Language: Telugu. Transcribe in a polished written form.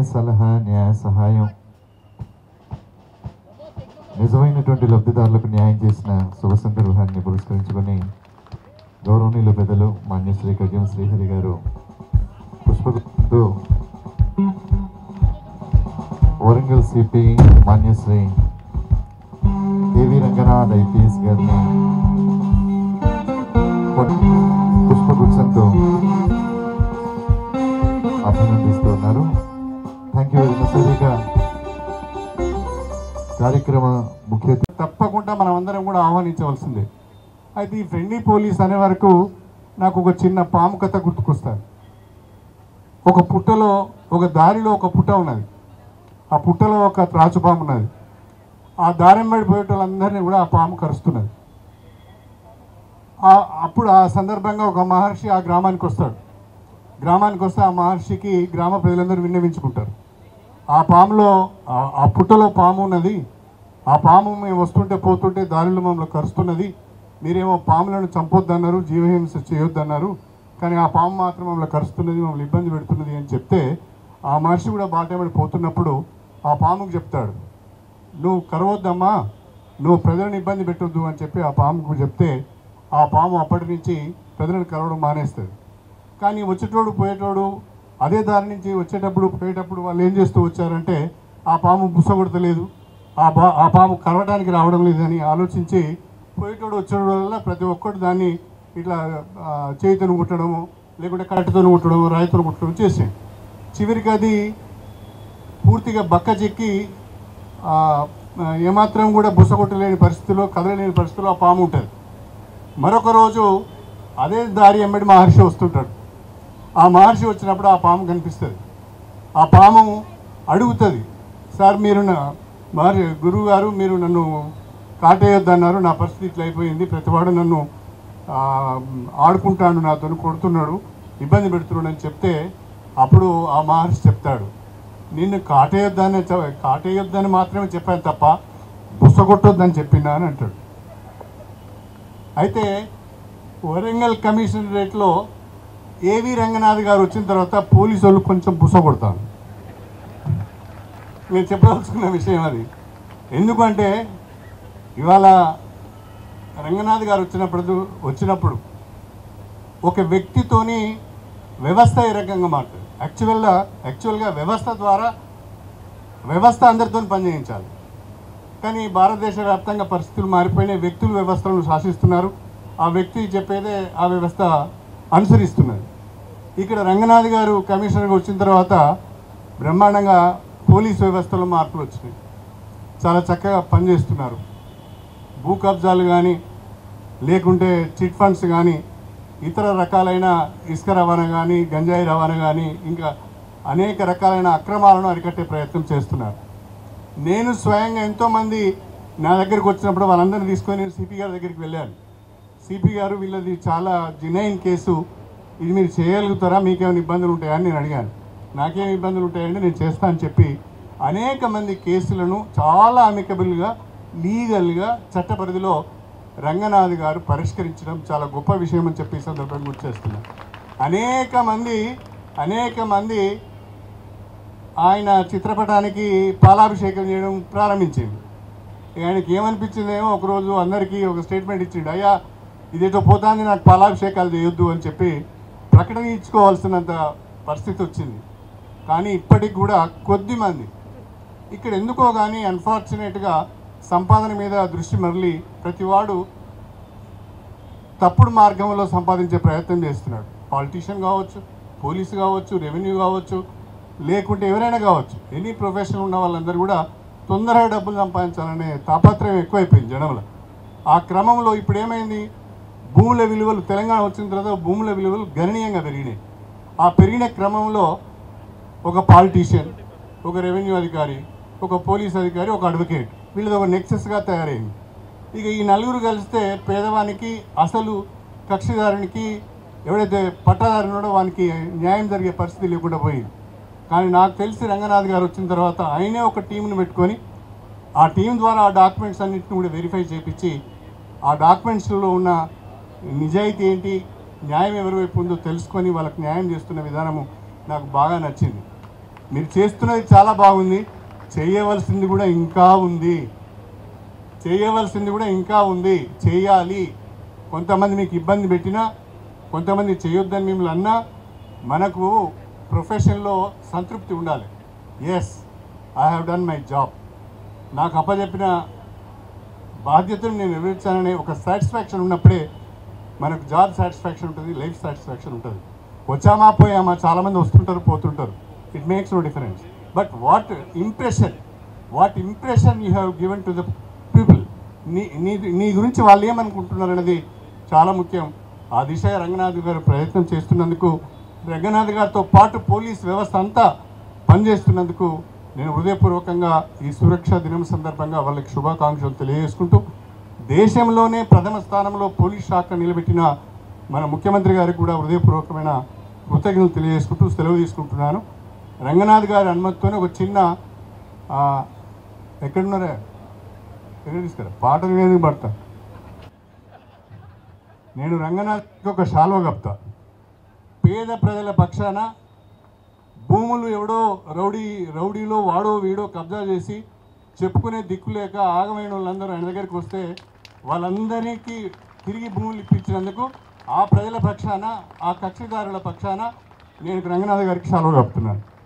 సలహా న్యాయ సహాయం నిజమైనటువంటి లబ్ధిదారులకు న్యాయం చేసిన శుభ సందర్భాన్ని పురస్కరించుకొని గౌరవనీయుల పెద్దలు మాన్యశ్రీ కడియం శ్రీహరి గారు పుష్పగుప్తు వరంగల్ సిపి మాన్యశ్రీ ఏవి రంగనాథ్ ఐపీఎస్ గారిని పుష్పగుచ్చంతో అభినందిస్తూ ఉన్నారు. Thank you very much. సరిగా కార్యక్రమ ముఖ్య తప్పకుండా మనం అందరం కూడా ఆహ్వానించవలసిందే. అయితే ఈ ఫ్రెండ్లీ పోలీస్ అనే వరకు నాకు ఒక చిన్న పాము కథ గుర్తుకొస్తుంది. ఒక పుట్టలో ఒక దారిలో ఒక పుట్ట ఉన్నది. ఆ పుట్టలో ఒక త్రాచుపాము ఉన్నది. ఆ దారెంబడి పోయేటోళ్ళందరినీ కూడా ఆ పాము కరుస్తున్నది. అప్పుడు ఆ సందర్భంగా ఒక మహర్షి ఆ గ్రామానికి వస్తాడు. గ్రామానికి వస్తే ఆ మహర్షికి గ్రామ ప్రజలందరూ విన్నవించుకుంటారు. ఆ పాములో ఆ పుట్టలో పాము ఉన్నది. ఆ పాము మేము వస్తుంటే పోతుంటే దారిలో మమ్మల్ని కరుస్తున్నది. మీరేమో పాములను చంపొద్దన్నారు, జీవహింస చేయొద్దన్నారు, కానీ ఆ పాము మాత్రం మమ్మల్ని కరుస్తున్నది, మమ్మల్ని ఇబ్బంది పెడుతున్నది అని చెప్తే ఆ మహర్షి కూడా బాటేమడి పోతున్నప్పుడు ఆ పాముకు చెప్తాడు, నువ్వు కరవద్దమ్మా, నువ్వు ప్రజలను ఇబ్బంది పెట్టొద్దు అని చెప్పి ఆ పాముకు చెప్తే ఆ పాము అప్పటి నుంచి ప్రజలను కరవడం మానేస్తుంది. కానీ వచ్చేటోడు పోయేటోడు అదే దారి నుంచి వచ్చేటప్పుడు పోయేటప్పుడు వాళ్ళు ఏం చేస్తూ వచ్చారంటే ఆ పాము బుసగొడతలేదు, ఆ పాము కరవడానికి రావడం లేదని ఆలోచించి పోయేటోడు వచ్చేటోడు వల్ల ప్రతి ఒక్కటి దాన్ని ఇట్లా చేతితో కుట్టడము, లేకుంటే కరెక్ట్తో కుట్టడము, రాయితో కుట్టడం చేసి చివరికి అది పూర్తిగా బక్క చెక్కి ఏమాత్రం కూడా బుసగొట్టలేని పరిస్థితిలో, కదలలేని పరిస్థితిలో ఆ పాము ఉంటుంది. మరొక రోజు అదే దారి ఎమ్మడి మహర్షి వస్తుంటాడు. ఆ మహర్షి వచ్చినప్పుడు ఆ పాము కనిపిస్తుంది. ఆ పాము అడుగుతుంది, సార్ మీరు గురువు గారు మీరు నన్ను కాటేయొద్దన్నారు, నా పరిస్థితి ఇట్లా అయిపోయింది, ప్రతివాడు నన్ను ఆడుకుంటాడు, నాతో కొడుతున్నాడు, ఇబ్బంది పెడుతున్నాడు అని చెప్తే అప్పుడు ఆ మహర్షి చెప్తాడు, నిన్ను కాటేయొద్దని మాత్రమే చెప్పాను తప్ప బుసగొట్టొద్దని చెప్పినా అని అంటాడు. అయితే వరంగల్ కమిషనరేట్లో ఏవి రంగనాథ్ గారు వచ్చిన తర్వాత పోలీసు వాళ్ళు కొంచెం బుసగొడతాను. నేను చెప్పదలుచుకున్న విషయం అది. ఎందుకంటే ఇవాళ రంగనాథ్ గారు వచ్చినప్పుడు ఒక వ్యక్తితోని వ్యవస్థ ఏ రకంగా మాట్లాడు. యాక్చువల్గా వ్యవస్థ ద్వారా వ్యవస్థ అందరితో పనిచేయించాలి. కానీ భారతదేశ వ్యాప్తంగా పరిస్థితులు మారిపోయినాయి. వ్యక్తులు వ్యవస్థలను శాసిస్తున్నారు. ఆ వ్యక్తి చెప్పేదే ఆ వ్యవస్థ అనుసరిస్తున్నది. ఇక్కడ రంగనాథ్ గారు కమిషనర్గా వచ్చిన తర్వాత బ్రహ్మాండంగా పోలీస్ వ్యవస్థలో మార్పులు వచ్చినాయి. చాలా చక్కగా పనిచేస్తున్నారు. భూ కబ్జాలు కానీ, లేకుంటే చిట్ ఫండ్స్ కానీ, ఇతర రకాలైన ఇసుక రవాణా కానీ, గంజాయి రవాణా కానీ, ఇంకా అనేక రకాలైన అక్రమాలను అరికట్టే ప్రయత్నం చేస్తున్నారు. నేను స్వయంగా ఎంతోమంది నా దగ్గరికి వచ్చినప్పుడు వాళ్ళందరినీ తీసుకొని నేను సిపి గారి దగ్గరికి వెళ్ళాను. సిపి గారు వీళ్ళది చాలా జెన్యూన్ కేసు, ఇది మీరు చేయగలుగుతారా, మీకేమైనా ఇబ్బందులు ఉంటాయా అని నేను అడిగాను. నాకేం ఇబ్బందులు ఉంటాయంటే నేను చేస్తా అని చెప్పి అనేక మంది కేసులను చాలా అమికబుల్గా, లీగల్గా, చట్ట పరిధిలో రంగనాథ్ గారు పరిష్కరించడం చాలా గొప్ప విషయం అని చెప్పి సందర్భంగా గుర్తు చేస్తున్నాను. అనేక మంది ఆయన చిత్రపటానికి పాలాభిషేకం చేయడం ప్రారంభించింది. ఆయనకి ఏమనిపించిందేమో ఒకరోజు అందరికీ ఒక స్టేట్మెంట్ ఇచ్చిండు, అయ్యా ఇదేటో పోతాంది, నాకు పాలాభిషేకాలు చేయొద్దు అని చెప్పి ప్రకటన ఇచ్చుకోవాల్సినంత పరిస్థితి వచ్చింది. కానీ ఇప్పటికి కూడా కొద్దిమంది ఇక్కడ ఎందుకో కానీ అన్ఫార్చునేట్గా సంపాదన మీద దృష్టి మరలి ప్రతివాడు తప్పుడు మార్గంలో సంపాదించే ప్రయత్నం చేస్తున్నాడు. పాలిటీషియన్ కావచ్చు, పోలీసు కావచ్చు, రెవెన్యూ కావచ్చు, లేకుంటే ఎవరైనా కావచ్చు, ఎనీ ప్రొఫెషన్ ఉన్న వాళ్ళందరూ కూడా తొందరగా డబ్బులు సంపాదించాలనే తాపత్రయం ఎక్కువైపోయింది జనంలో. ఆ క్రమంలో ఇప్పుడు ఏమైంది, భూముల విలువలు తెలంగాణ వచ్చిన తర్వాత భూముల విలువలు గణనీయంగా పెరిగినాయి. ఆ పెరిగిన క్రమంలో ఒక పాలిటీషియన్, ఒక రెవెన్యూ అధికారి, ఒక పోలీస్ అధికారి, ఒక అడ్వకేట్, వీళ్ళది ఒక నెక్సెస్గా తయారైంది. ఇక ఈ నలుగురు కలిస్తే పేదవానికి, అసలు కక్షిదారునికి, ఎవడైతే పట్టాదారు ఉన్నాడో వానికి న్యాయం జరిగే పరిస్థితి లేకుండా పోయింది. కానీ నాకు తెలిసి రంగనాథ్ గారు వచ్చిన తర్వాత ఆయనే ఒక టీంను పెట్టుకొని ఆ టీం ద్వారా ఆ డాక్యుమెంట్స్ అన్నింటిని కూడా వెరిఫై చేయించి ఆ డాక్యుమెంట్స్లో ఉన్న నిజాయితీ ఏంటి, న్యాయం ఎవరి వైపు ఉందో తెలుసుకొని వాళ్ళకి న్యాయం చేస్తున్న విధానము నాకు బాగా నచ్చింది. మీరు చేస్తున్నది చాలా బాగుంది, చేయవలసింది కూడా ఇంకా ఉంది, చేయవలసింది కూడా ఇంకా ఉంది, చేయాలి. కొంతమంది మీకు ఇబ్బంది పెట్టినా, కొంతమంది చేయొద్దని మిమ్మల్ని అన్నా, మనకు ప్రొఫెషన్లో సంతృప్తి ఉండాలి. Yes, I have done my job, నాకు అప్పచెప్పిన బాధ్యతను నేను నెరవేర్చాననే ఒక సాటిస్ఫాక్షన్ ఉన్నప్పుడే మనకు జాబ్ సాటిస్ఫాక్షన్ ఉంటుంది, లైఫ్ సాటిస్ఫాక్షన్ ఉంటుంది. వచ్చామా పోయామా, చాలామంది వస్తుంటారు పోతుంటారు, it makes no difference. But what impression you have given to the people, నీ గురించి వాళ్ళు ఏమనుకుంటున్నారు అనేది చాలా ముఖ్యం. ఆ దిశ రంగనాథ్ గారు ప్రయత్నం చేస్తున్నందుకు, రంగనాథ్ గారితో పాటు పోలీస్ వ్యవస్థ అంతా పనిచేస్తున్నందుకు నేను హృదయపూర్వకంగా ఈ సురక్షా దినం సందర్భంగా వాళ్ళకి శుభాకాంక్షలు తెలియజేసుకుంటూ, దేశంలోనే ప్రథమ స్థానంలో పోలీస్ శాఖ నిలబెట్టిన మన ముఖ్యమంత్రి గారికి కూడా హృదయపూర్వకమైన కృతజ్ఞతలు తెలియజేసుకుంటూ సెలవు తీసుకుంటున్నాను. రంగనాథ్ గారి అనుమతితోనే ఒక చిన్న ఎక్కడున్నారా, ఎక్కడ తీసుకురా పాటలు నేను పడతా. నేను రంగనాథ్కి ఒక శాలువ కప్తా. పేద ప్రజల పక్షాన భూములు ఎవడో రౌడీలో వాడో వీడో కబ్జా చేసి చెప్పుకునే దిక్కు లేక ఆగమైన వాళ్ళందరూ ఆయన దగ్గరికి వస్తే వాళ్ళందరికీ తిరిగి భూములు ఇప్పించినందుకు ఆ ప్రజల పక్షాన, ఆ కక్షిదారుల పక్షాన నేను రంగనాథ్ గారికి శాలువ కప్పుతున్నాను.